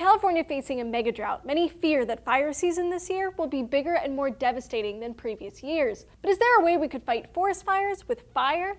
California facing a mega drought, many fear that fire season this year will be bigger and more devastating than previous years. But is there a way we could fight forest fires with fire?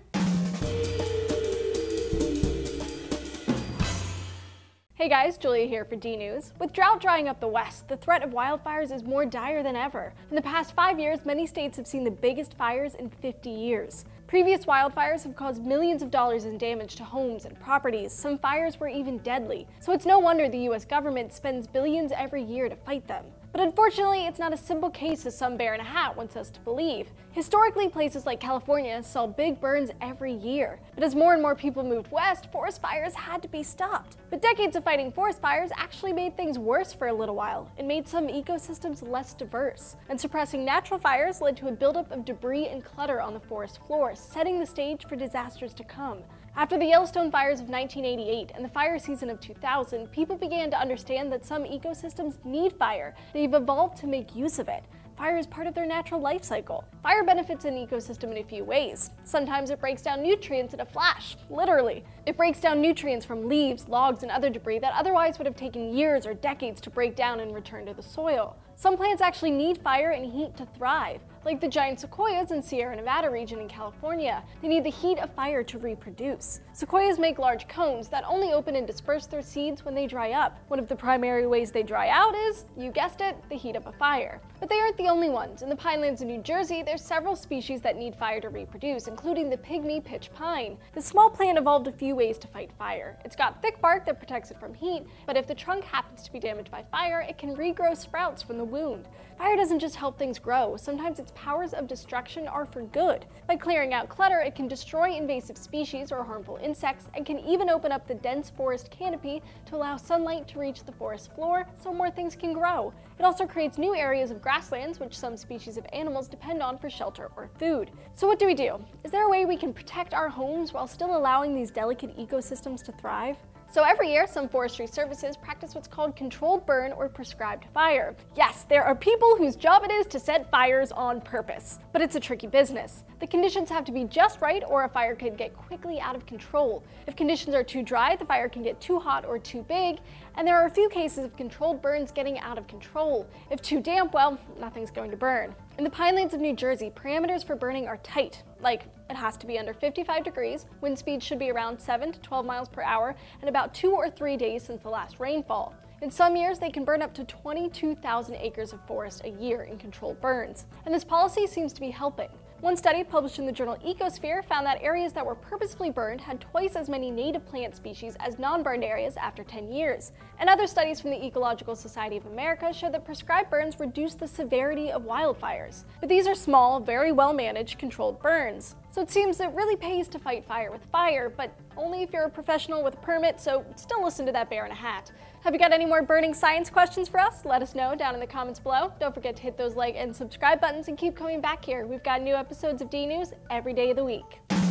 Hey guys, Julia here for D-News. With drought drying up the west, the threat of wildfires is more dire than ever. In the past 5 years, many states have seen the biggest fires in 50 years. Previous wildfires have caused millions of dollars in damage to homes and properties. Some fires were even deadly. So it's no wonder the US government spends billions every year to fight them. But unfortunately, it's not a simple case as some bear in a hat wants us to believe. Historically, places like California saw big burns every year. But as more and more people moved west, forest fires had to be stopped. But decades of fighting forest fires actually made things worse for a little while. It made some ecosystems less diverse. And suppressing natural fires led to a buildup of debris and clutter on the forest floor, setting the stage for disasters to come. After the Yellowstone fires of 1988 and the fire season of 2000, people began to understand that some ecosystems need fire. They've evolved to make use of it. Fire is part of their natural life cycle. Fire benefits an ecosystem in a few ways. Sometimes it breaks down nutrients in a flash, literally. It breaks down nutrients from leaves, logs, and other debris that otherwise would have taken years or decades to break down and return to the soil. Some plants actually need fire and heat to thrive, like the giant sequoias in Sierra Nevada region in California. They need the heat of fire to reproduce. Sequoias make large cones that only open and disperse their seeds when they dry up. One of the primary ways they dry out is, you guessed it, the heat of a fire. But they aren't the only ones. In the pinelands of New Jersey, there's several species that need fire to reproduce, including the Pygmy pitch pine. This small plant evolved a few ways to fight fire. It's got thick bark that protects it from heat, but if the trunk happens to be damaged by fire, it can regrow sprouts from the wound. Fire doesn't just help things grow, sometimes its powers of destruction are for good. By clearing out clutter, it can destroy invasive species or harmful insects, and can even open up the dense forest canopy to allow sunlight to reach the forest floor so more things can grow. It also creates new areas of grasslands, which some species of animals depend on for shelter or food. So what do? Is there a way we can protect our homes while still allowing these delicate ecosystems to thrive? So every year, some forestry services practice what's called controlled burn or prescribed fire. Yes, there are people whose job it is to set fires on purpose. But it's a tricky business. The conditions have to be just right or a fire could get quickly out of control. If conditions are too dry, the fire can get too hot or too big, and there are a few cases of controlled burns getting out of control. If too damp, well, nothing's going to burn. In the pinelands of New Jersey, parameters for burning are tight. Like, it has to be under 55 degrees, wind speed should be around 7 to 12 miles per hour, and about 2 or 3 days since the last rainfall. In some years, they can burn up to 22,000 acres of forest a year in controlled burns. And this policy seems to be helping. One study published in the journal Ecosphere found that areas that were purposefully burned had twice as many native plant species as non-burned areas after 10 years. And other studies from the Ecological Society of America show that prescribed burns reduce the severity of wildfires. But these are small, very well-managed, controlled burns. So it seems it really pays to fight fire with fire, but only if you're a professional with a permit, so still listen to that bear in a hat. Have you got any more burning science questions for us? Let us know down in the comments below. Don't forget to hit those like and subscribe buttons and keep coming back here. We've got new episodes of D-News every day of the week.